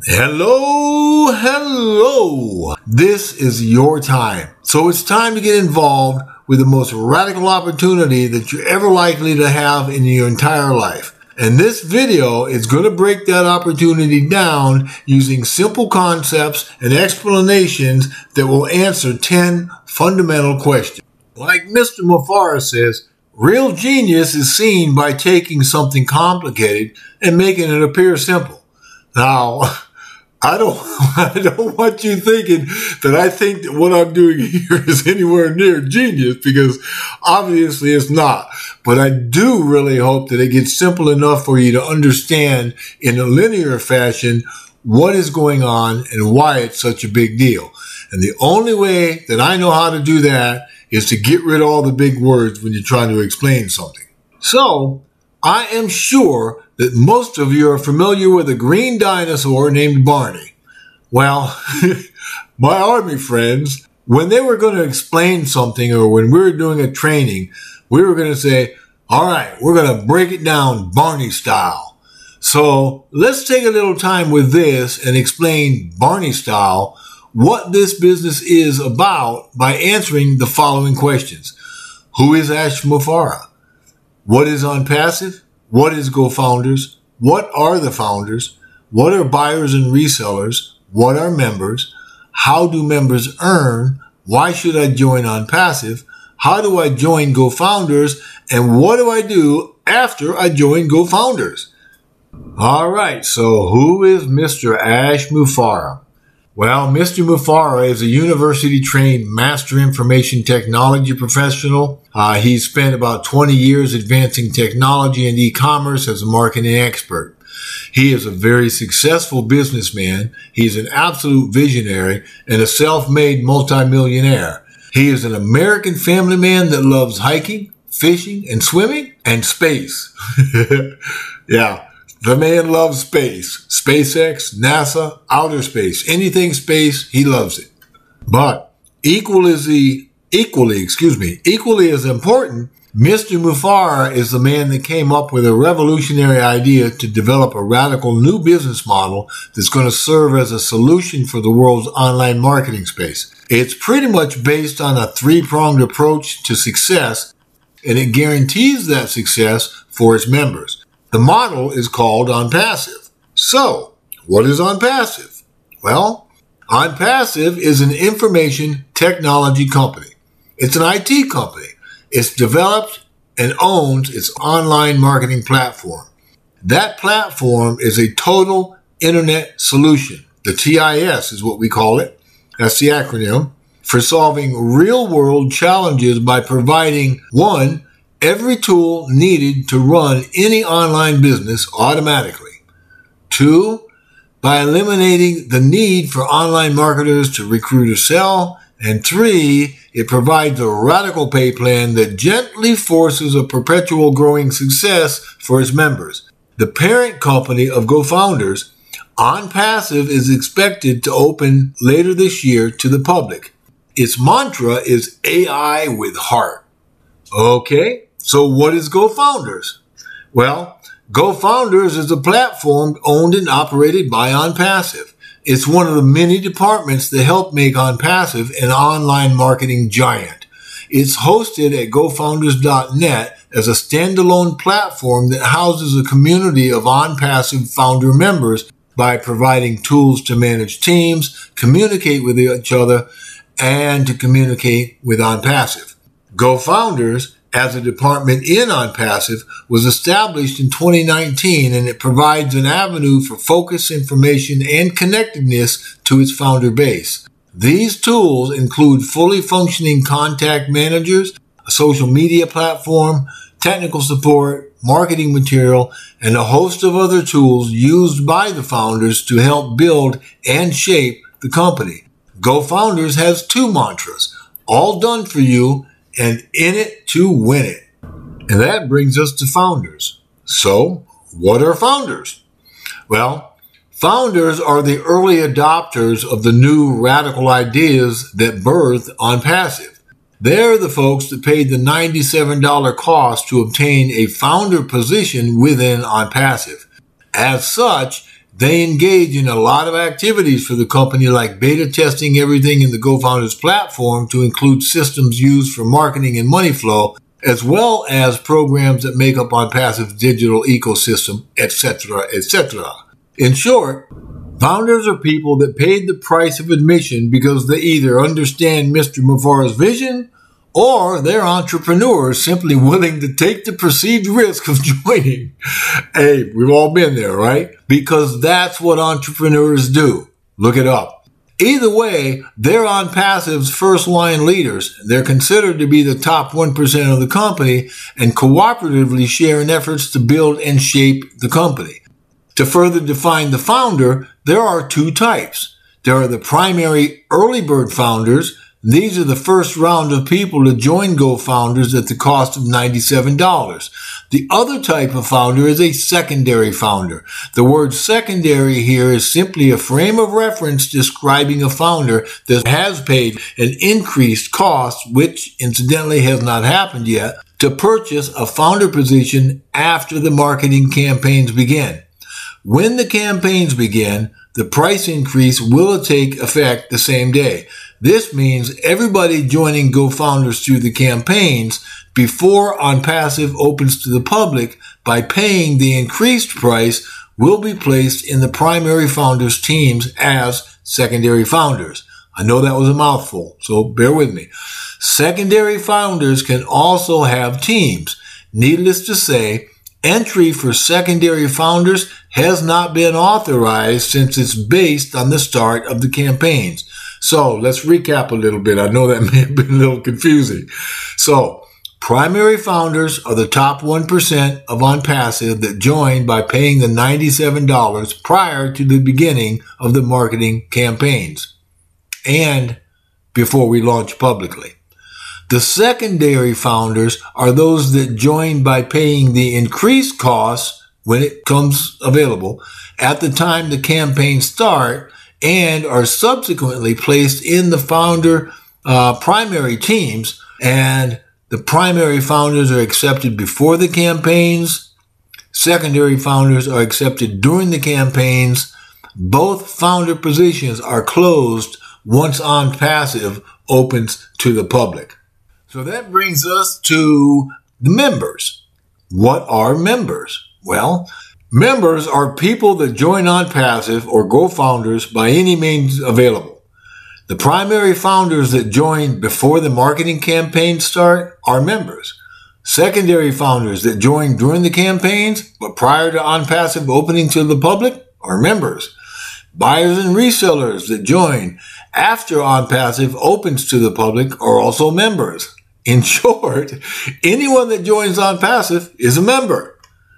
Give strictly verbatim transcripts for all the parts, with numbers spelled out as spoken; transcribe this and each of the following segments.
Hello, hello. This is your time. So it's time to get involved with the most radical opportunity that you're ever likely to have in your entire life. And this video is going to break that opportunity down using simple concepts and explanations that will answer ten fundamental questions. Like Mister Mufareh says, real genius is seen by taking something complicated and making it appear simple. Now, I don't, I don't want you thinking that I think that what I'm doing here is anywhere near genius, because obviously it's not. But I do really hope that it gets simple enough for you to understand in a linear fashion what is going on and why it's such a big deal. And the only way that I know how to do that is to get rid of all the big words when you're trying to explain something. So, I am sure that most of you are familiar with a green dinosaur named Barney. Well, my army friends, when they were going to explain something or when we were doing a training, we were going to say, all right, we're going to break it down Barney style. So let's take a little time with this and explain Barney style what this business is about by answering the following questions. Who is Ash Mufareh? What is OnPassive? What is GoFounders? What are the founders? What are buyers and resellers? What are members? How do members earn? Why should I join OnPassive? How do I join GoFounders? And what do I do after I join GoFounders? All right, so who is Mister Ash Mufareh? Well, Mister Mufareh is a university-trained master information technology professional. Uh, he's spent about twenty years advancing technology and e-commerce as a marketing expert. He is a very successful businessman. He's an absolute visionary and a self-made multimillionaire. He is an American family man that loves hiking, fishing, and swimming, and space. Yeah. The man loves space. SpaceX, NASA, outer space, anything space, he loves it. But equally as the, equally, excuse me, equally as important, Mister Mufareh is the man that came up with a revolutionary idea to develop a radical new business model that's going to serve as a solution for the world's online marketing space. It's pretty much based on a three-pronged approach to success, and it guarantees that success for its members. The model is called OnPassive. So, what is OnPassive? Well, OnPassive is an information technology company. It's an I T company. It's developed and owns its online marketing platform. That platform is a total internet solution. The T I S is what we call it. That's the acronym for solving real-world challenges by providing, one, every tool needed to run any online business automatically. Two, by eliminating the need for online marketers to recruit or sell. And three, it provides a radical pay plan that gently forces a perpetual growing success for its members. The parent company of GoFounders, OnPassive, is expected to open later this year to the public. Its mantra is A I with heart. Okay. So what is GoFounders? Well, GoFounders is a platform owned and operated by OnPassive. It's one of the many departments that help make OnPassive an online marketing giant. It's hosted at go founders dot net as a standalone platform that houses a community of OnPassive founder members by providing tools to manage teams, communicate with each other, and to communicate with OnPassive. GoFounders, as a department in OnPassive, was established in twenty nineteen, and it provides an avenue for focus, information, and connectedness to its founder base. These tools include fully functioning contact managers, a social media platform, technical support, marketing material, and a host of other tools used by the founders to help build and shape the company. GoFounders has two mantras, all done for you, and in it to win it. And that brings us to founders. So, what are founders? Well, founders are the early adopters of the new radical ideas that birth OnPassive. They're the folks that paid the ninety-seven dollars cost to obtain a founder position within OnPassive. As such, They engage in a lot of activities for the company, like beta testing everything in the GoFounders platform to include systems used for marketing and money flow, as well as programs that make up OnPassive's digital ecosystem, et cetera, et cetera. In short, founders are people that paid the price of admission because they either understand Mister Mufareh's vision, or they're entrepreneurs simply willing to take the perceived risk of joining. Hey, we've all been there, right? Because that's what entrepreneurs do. Look it up. Either way, they're OnPassive's first-line leaders. They're considered to be the top one percent of the company and cooperatively share in efforts to build and shape the company. To further define the founder, there are two types. There are the primary early bird founders. These are the first round of people to join GoFounders at the cost of ninety-seven dollars. The other type of founder is a secondary founder. The word secondary here is simply a frame of reference describing a founder that has paid an increased cost, which incidentally has not happened yet, to purchase a founder position after the marketing campaigns begin. When the campaigns begin, the price increase will take effect the same day. This means everybody joining GoFounders through the campaigns before OnPassive opens to the public by paying the increased price will be placed in the primary founders teams as secondary founders. I know that was a mouthful, so bear with me. Secondary founders can also have teams. Needless to say, entry for secondary founders has not been authorized since it's based on the start of the campaigns. So let's recap a little bit. I know that may have been a little confusing. So primary founders are the top one percent of OnPassive that join by paying the ninety-seven dollars prior to the beginning of the marketing campaigns and before we launch publicly. The secondary founders are those that join by paying the increased costs when it comes available at the time the campaigns start and are subsequently placed in the founder uh, primary teams, and the primary founders are accepted before the campaigns. Secondary founders are accepted during the campaigns. Both founder positions are closed once OnPassive opens to the public. So that brings us to the members. What are members? Well, members are people that join OnPassive or GoFounders by any means available. The primary founders that join before the marketing campaigns start are members. Secondary founders that join during the campaigns but prior to OnPassive opening to the public are members. Buyers and resellers that join after OnPassive opens to the public are also members. In short, anyone that joins OnPassive is a member.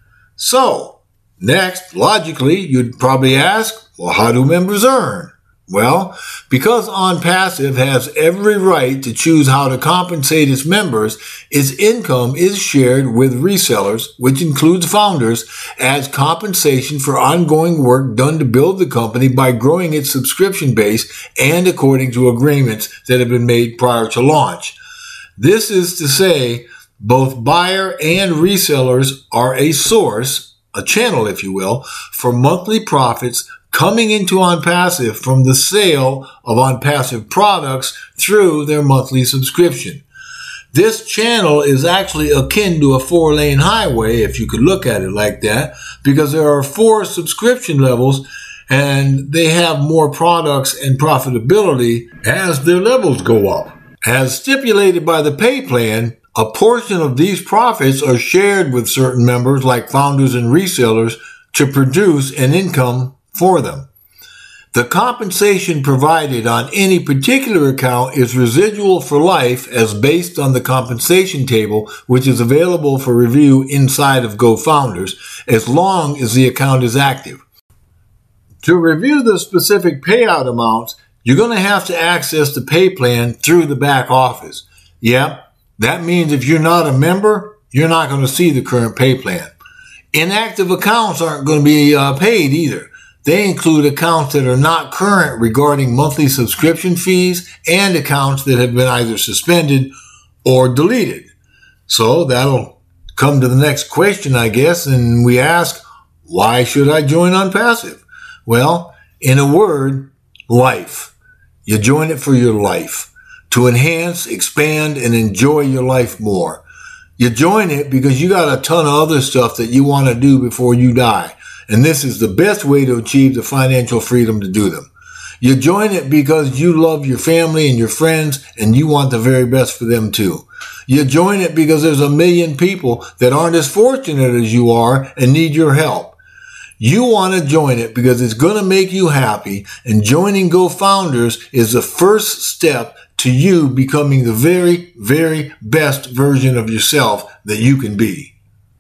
So, next, logically, you'd probably ask, well, how do members earn? Well, because OnPassive has every right to choose how to compensate its members, its income is shared with resellers, which includes founders, as compensation for ongoing work done to build the company by growing its subscription base and according to agreements that have been made prior to launch. This is to say, both buyer and resellers are a source, a channel, if you will, for monthly profits coming into OnPassive from the sale of OnPassive products through their monthly subscription. This channel is actually akin to a four-lane highway, if you could look at it like that, because there are four subscription levels and they have more products and profitability as their levels go up. As stipulated by the pay plan, a portion of these profits are shared with certain members like founders and resellers to produce an income for them. The compensation provided on any particular account is residual for life as based on the compensation table, which is available for review inside of GoFounders as long as the account is active. To review the specific payout amounts, you're going to have to access the pay plan through the back office. Yep, that means if you're not a member, you're not going to see the current pay plan. Inactive accounts aren't going to be uh, paid either. They include accounts that are not current regarding monthly subscription fees and accounts that have been either suspended or deleted. So that'll come to the next question, I guess, and we ask, why should I join OnPassive? Well, in a word, life. You join it for your life, to enhance, expand, and enjoy your life more. You join it because you got a ton of other stuff that you want to do before you die. And this is the best way to achieve the financial freedom to do them. You join it because you love your family and your friends and you want the very best for them too. You join it because there's a million people that aren't as fortunate as you are and need your help. You want to join it because it's going to make you happy, and joining GoFounders is the first step to you becoming the very, very best version of yourself that you can be.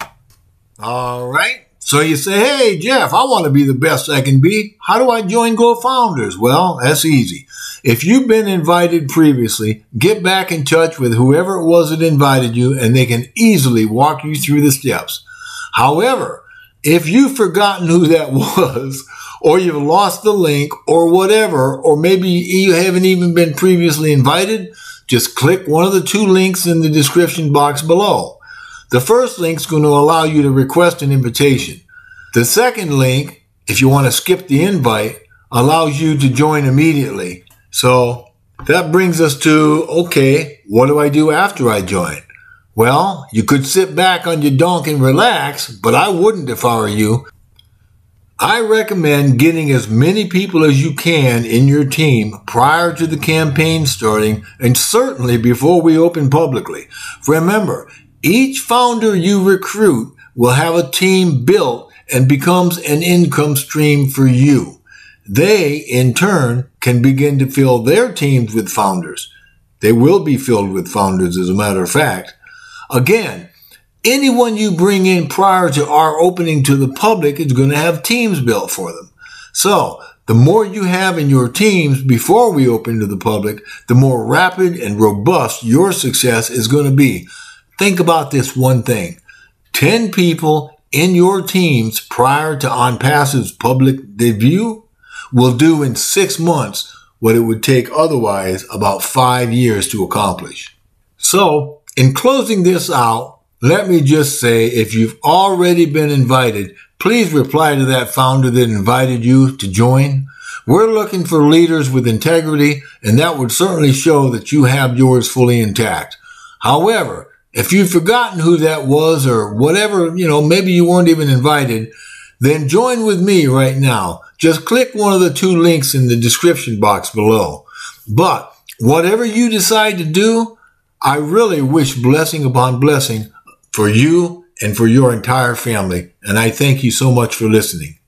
All right. So you say, hey, Jeff, I want to be the best I can be. How do I join GoFounders? Well, that's easy. If you've been invited previously, get back in touch with whoever it was that invited you, and they can easily walk you through the steps. However, if you've forgotten who that was, or you've lost the link, or whatever, or maybe you haven't even been previously invited, just click one of the two links in the description box below. The first link is going to allow you to request an invitation. The second link, if you want to skip the invite, allows you to join immediately. So that brings us to, okay, what do I do after I join? Well, you could sit back on your donk and relax, but I wouldn't if I were you. I recommend getting as many people as you can in your team prior to the campaign starting, and certainly before we open publicly. Remember, each founder you recruit will have a team built and becomes an income stream for you. They, in turn, can begin to fill their teams with founders. They will be filled with founders, as a matter of fact. Again, anyone you bring in prior to our opening to the public is going to have teams built for them. So, the more you have in your teams before we open to the public, the more rapid and robust your success is going to be. Think about this one thing. ten people in your teams prior to OnPassive's public debut will do in six months what it would take otherwise about five years to accomplish. So, in closing this out, let me just say, if you've already been invited, please reply to that founder that invited you to join. We're looking for leaders with integrity, and that would certainly show that you have yours fully intact. However, if you've forgotten who that was or whatever, you know, maybe you weren't even invited, then join with me right now. Just click one of the two links in the description box below. But whatever you decide to do, I really wish blessing upon blessing for you and for your entire family. And I thank you so much for listening.